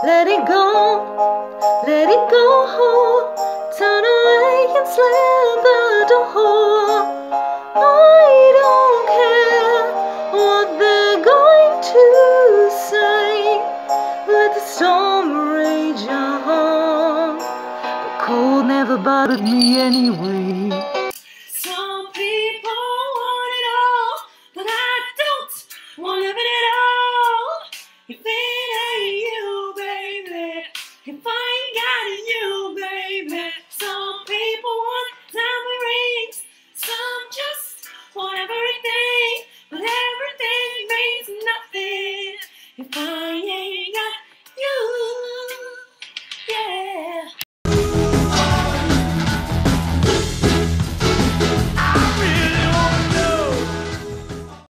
Let it go, let it go. Turn away and slam the door. I don't care what they're going to say. Let the storm rage on. The cold never bothered me anyway. Some people want it all, but I don't want living it all. If it ain't you, baby, if I ain't got you, baby. Some people want diamond rings, some just want everything, but everything means nothing if I ain't